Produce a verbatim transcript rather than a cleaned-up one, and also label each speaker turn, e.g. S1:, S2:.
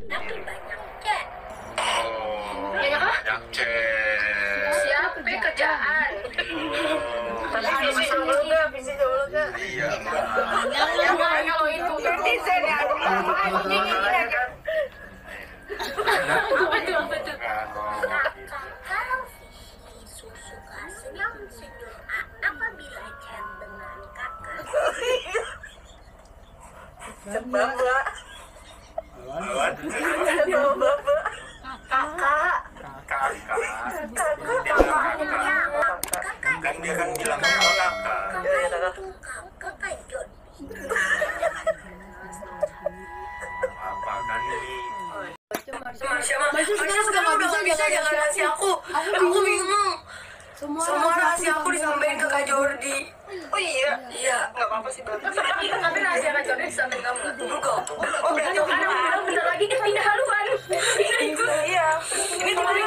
S1: tapi banyak chat.
S2: Oh,
S1: Banyak apa?
S2: banyak chat.
S1: Siapa kerjaan?
S3: Tapi visi dulu nggak? Visi dulu nggak?
S2: Iya, Mbak.
S1: Jangan kalau itu
S3: Netizen ya, aduh, anjing ini ya kan?
S1: apa tuh apa tuh?
S4: Kalau Visi suka senyum-senyum apabila chat dengan kakak.
S3: Sebab Mbak.
S2: Awan.
S3: Sebab Mbak. Kakak.
S2: Kakak. Kan dia kan bilang sama kakak.
S3: Ya, ya, kakak.
S4: Kakak Jod.
S2: Apa kan ini?
S3: Marsha, Marsha sekarang udah nggak bisa jaga rahasia aku. Aku bingung. Semua rahasia aku disampaikan ke Kak Jordi. Oh iya? Iya, nggak apa-apa sih Bang.
S1: Tapi rahasia Kak Jordi disampaikan kamu nggak?
S3: Enggak. Oh berarti
S1: Karena bentar lagi dia pindah haluan.
S3: Iya. Ini teman